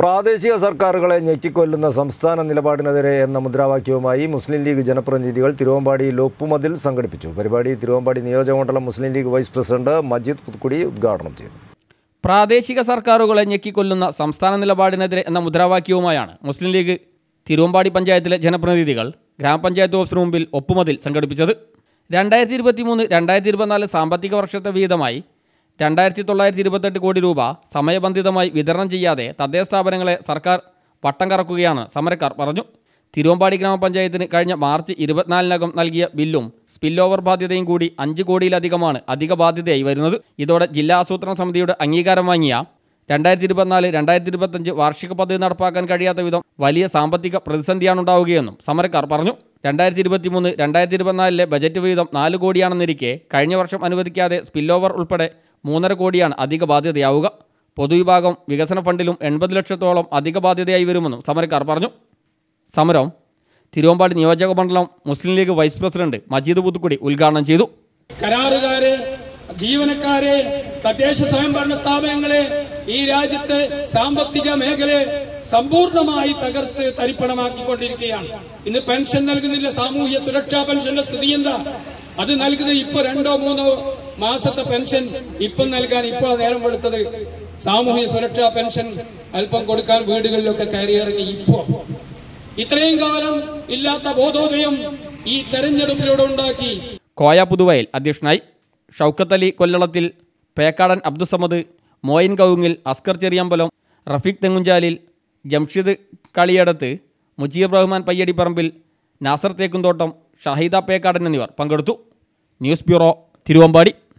പ്രാദേശിക സർക്കാരുകളെ ഞെക്കിക്കൊല്ലുന്ന സംസ്ഥാന നിലപാടിനെതിരെ എന്ന മുദ്രാവാക്യവുമായി മുസ്ലിം ലീഗ് ജനപ്രതിനിധികൾ തിരുവമ്പാടിയിൽ ഒപ്പുമതിൽ സംഘടിപ്പിച്ചു. പരിപാടി തിരുവമ്പാടി നിയോജകമണ്ഡലം മുസ്ലിം ലീഗ് വൈസ് പ്രസിഡന്റ് മജീദ് പുതുക്കുടി ഉദ്ഘാടനം ചെയ്തു. പ്രാദേശിക സർക്കാരുകളെ ഞെക്കിക്കൊല്ലുന്ന സംസ്ഥാന നിലപാടിനെതിരെ എന്ന മുദ്രാവാക്യവുമായാണ് മുസ്ലിം ലീഗ് തിരുവമ്പാടി പഞ്ചായത്തിലെ ജനപ്രതിനിധികൾ ഗ്രാമപഞ്ചായത്ത് ഓഫീസിന് മുമ്പിൽ ഒപ്പുമതിൽ സംഘടിപ്പിച്ചത്. 2023-2024 സാമ്പത്തിക വർഷത്തെ വിഹിതമായി 2928 കോടി രൂപ സമയബന്ധിതമായി വിതരണം ചെയ്യാതെ തദ്ദേശ സ്ഥാപനങ്ങളെ സർക്കാർ വട്ടം കറക്കുകയാണ് സമരക്കാർ പറഞ്ഞു. തിരുവമ്പാടി ഗ്രാമപഞ്ചായത്തിന് കഴിഞ്ഞ മാർച്ച് 24-നകം നൽകിയ ബില്ലും സ്പിൽ ഓവർ ബാധ്യതയും കൂടി 5 കോടിയിലധികമാണ് അധിക ബാധ്യതയായി വരുന്നത്. ഇതോടെ ജില്ലാ ആസൂത്രണ സമിതിയുടെ അംഗീകാരം വാങ്ങിയ 2024-2025 വാർഷിക പദ്ധതി നടപ്പാക്കാൻ കഴിയാത്ത വിധം വലിയ സാമ്പത്തിക പ്രതിസന്ധിയാണുണ്ടാവുകയെന്നും സമരക്കാർ പറഞ്ഞു. 2023-2024 ബജറ്റ് വിഹിതം 4 കോടിയാണെന്നിരിക്കെ കഴിഞ്ഞ വർഷം അനുവദിക്കാതെ സ്പിൽ ഓവർ ഉൾപ്പെടെ 3.5 കോടിയാണ് അധിക ബാധ്യതയാവുക. പൊതുവിഭാഗം വികസന ഫണ്ടിലും 80 ലക്ഷത്തോളം അധിക ബാധ്യതയായി വരുമെന്നും സമരക്കാർ പറഞ്ഞു. സമരം തിരുവമ്പാടി നിയോജക മണ്ഡലം മുസ്ലിം ലീഗ് വൈസ് പ്രസിഡന്റ് മജീദ് പുതുക്കുടി ഉദ്ഘാടനം ചെയ്തു. കരാറുകാരെ, ജീവനക്കാരെ, തദ്ദേശ സ്വയംഭരണ സ്ഥാപനങ്ങളെ, ഈ രാജ്യത്തെ സാമ്പത്തിക മേഖലയെ സമ്പൂർണമായി തകർത്ത് തരിപ്പണമാക്കിക്കൊണ്ടിരിക്കുകയാണ്. ഇന്ന് പെൻഷൻ നൽകുന്നില്ല. സാമൂഹ്യ സുരക്ഷാ പെൻഷന്റെ സ്ഥിതി എന്താ? അത് നൽകുന്നത് ഇപ്പോൾ 2-3 മാസത്തെ പെൻഷൻ ഇപ്പം നൽകാൻ ഇപ്പോൾ നേരം വെളുത്തത്. സാമൂഹ്യ സുരക്ഷാ പെൻഷൻ അല്പം കൊടുക്കാൻ വീടുകളിലൊക്കെ കയറിയിറങ്ങി. ഇപ്പോൾ ഇത്രയും കാലം ഇല്ലാത്ത ബോധോദയം ഈ തെരഞ്ഞെടുപ്പിലൂടെ ഉണ്ടാക്കി. കോയ പുതുവയൽ അധ്യക്ഷനായി. ഷൗക്കത്ത് അലി കൊല്ലളത്തിൽ, പേക്കാടൻ അബ്ദുസമദ്, മോയിൻ കവുങ്ങിൽ, അസ്കർ ചെറിയമ്പലം, റഫീഖ് തെങ്ങുംചാലിൽ, ജംഷിദ് കളിയടത്ത്, മുജീർ റഹ്മാൻ പയ്യടിപ്പറമ്പിൽ, നാസർ തേക്കുംതോട്ടം, ഷഹീദ പേക്കാടൻ എന്നിവർ പങ്കെടുത്തു. News bureau, Thiruvambady.